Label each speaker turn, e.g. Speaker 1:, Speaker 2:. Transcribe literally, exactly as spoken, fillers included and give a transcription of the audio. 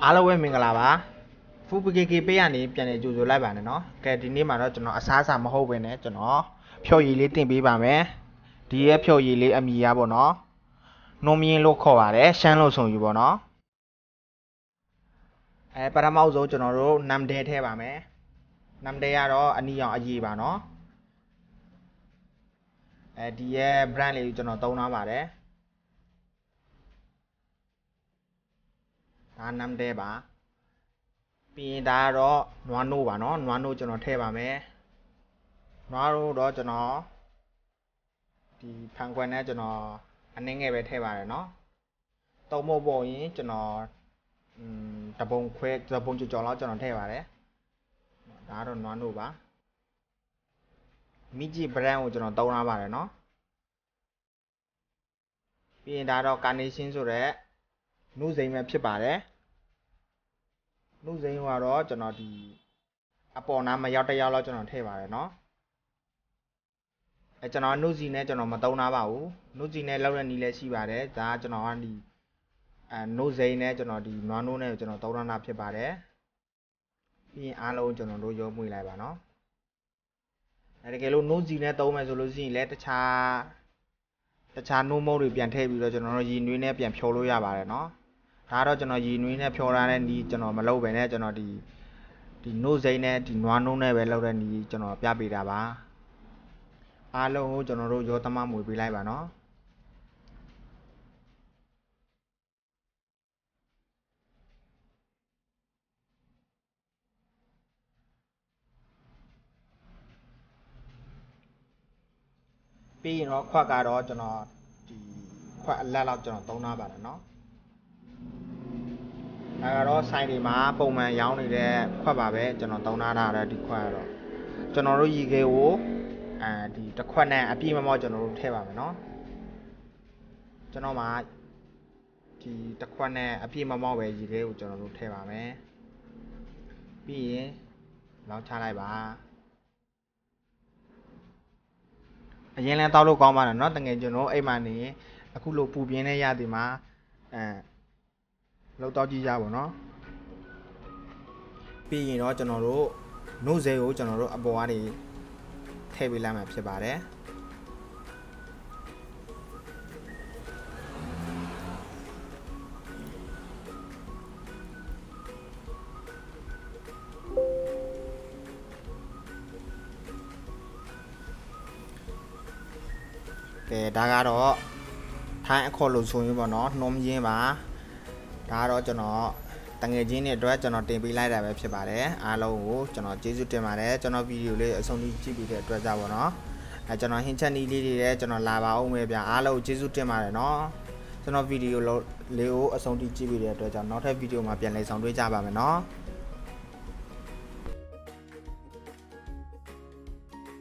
Speaker 1: အားလုံးပဲမင်္ဂလာပါဖူပကေကေပေးရနေပြန်နေကြိုဆိုလိုက်ပါနဲ့နော်ကဲဒီနေ့မှာတော့ကျွန်တော်အစားအစာမဟုတ်ဘဲနဲ့ကျွန်တော်ဖြော်ရည်လေးတင်ပေးပါမယ်ဒီရဲ့ဖြော်ရည်လေးအမီရပေါ့နော်နှုံးမြင်းလို့ခေါ်ပါတယ်ရှမ်းလို့ဆိုယူပေါ့နော်အဲပထမဆုံးကျွန်တော်တို့နမ်တဲထဲပါမယ်နမ်တဲကတော့အနီရောင်အရေးပါနော်အဲဒီရဲ့ brand လေးကိုကျွန်တော်သုံးထားပါတယ်ဒါနမ်တဲပါပြီးရင်ဒါကတော့နွားနို့ပါနော်နွားနို့ကျွန်တော်ထည့်ပါမယ်နွားနို့တော့ကျွန်တော်ဒီဖန်ခွက်နဲ့ကျွန်တော်အနည်းငယ်ပဲထည့်ပါတယ်နော်သုံးဖို့ပေါ့ရင်ကျွန်တော်อืมတပုံခွဲတပုံကြော်ကြော်လောက်ကျွန်တော်ထည့်ပါတယ်ဒါကတော့နွားနို့ပါမိကြီး brand ကိုကျွန်တော်သုံးထားပါတယ်နော်ပြီးရင်ဒါတော့ carnation ဆိုတဲ့နုစိမ်းပဲဖြစ်ပါတယ်နုစိမ်းကတော့ကျွန်တော်ဒီအပေါ်နားမရောက်တရောက်လောက်ကျွန်တော်ထည့်ပါတယ်နော်အဲကျွန်တော်နုစီနဲ့ကျွန်တော်မသုံးထားပါဘူးနုစီနဲ့လောက်တဲ့နီးလည်းရှိပါတယ်ဒါကကျွန်တော်ကဒီအဲနုစိမ်းနဲ့ကျွန်တော်ဒီနွားနို့နဲ့ကျွန်တော်သုံးထားတာဖြစ်ပါတယ်ပြီးရင်အားလုံးကျွန်တော်တို့ရုံးမွေလိုက်ပါနော်အဲတကယ်လို့နုစီနဲ့သုံးမယ်ဆိုလို့ရှိရင်လည်းတခြားတခြားနို့မုံတွေပြန်ထည့်ပြီးတော့ကျွန်တော်တို့ရည်နွေးနဲ့ပြန်ဖြိုးလို့ရပါတယ်နော်ဒါတော့ကျွန်တော်ရည်နွေးနဲ့ဖြောထားတဲ့နီးကျွန်တော်မလုပ်ပဲနဲ့ကျွန်တော်ဒီဒီနို့စိမ်းနဲ့ဒီနွားနို့နဲ့ပဲလုပ်တဲ့နီးကျွန်တော်ပြပေးတာပါအားလုံးကိုကျွန်တော်တို့ရောသမမွေပေးလိုက်ပါနော်ပြီးရင်တော့ခွက်ကတော့ကျွန်တော်ဒီခွက်အလက်လောက်ကျွန်တော်သုံးထားပါတယ်နော်ဒါကတော့ဆိုင်တွေမှာပုံမှန်ရောင်းနေတဲ့ခွက်ပါပဲကျွန်တော်သုံးထားတာဒီခွက်ကတော့ကျွန်တော်တို့ရေခဲကိုအဲဒီတစ်ခွက်နဲ့အပြည့်မမော့ကျွန်တော်တို့ထည့်ပါမယ်နော်ကျွန်တော်မှာဒီတစ်ခွက်နဲ့အပြည့်မမော့ပဲရေခဲကိုကျွန်တော်တို့ထည့်ပါမယ်ပြီးရင်လောင်းချလိုက်ပါအရင်လဲတောက်လို့ကောင်းပါတယ်เนาะတကယ်ကျွန်တော်အိမ်မှာနေအခုလိုပူပြင်းတဲ့ရသည်မှာအဲလောက်တောက်ကြည့်ကြပါเนาะပြီးရင်တော့ကျွန်တော်တို့နှုတ်စဲကိုကျွန်တော်တို့အပေါ်ကနေထည့်ပေးလိုက်မှာဖြစ်ပါတယ်ကဲဒါကတော့ထိုင်းအခေါ်လို့ဆိုရင်ပေါ့နော်နှုံးရင်းပါဒါကတော့ကျွန်တော်တငယ်ချင်းတွေအတွက်ကျွန်တော်တင်ပေးလိုက်တာပဲဖြစ်ပါတယ်အားလုံးကိုကျွန်တော်ကျေးဇူးတင်ပါတယ်ကျွန်တော်ဗီဒီယိုလေးအဆုံးထိကြည့်ပြီးတဲ့အတွက်ကြောင့်ပေါ့နော်အဲကျွန်တော်ဟင်းချက်နီးလေးတွေလည်းကျွန်တော်လာပါအောင်ပဲဗျာအားလုံးကျေးဇူးတင်ပါတယ်နော်ကျွန်တော်ဗီဒီယိုလေးကိုအဆုံးထိကြည့်ပြီးတဲ့အတွက်ကြောင့်နောက်ထပ်ဗီဒီယိုမှာပြန်လည်ဆောင်တွေ့ကြပါမယ်နော်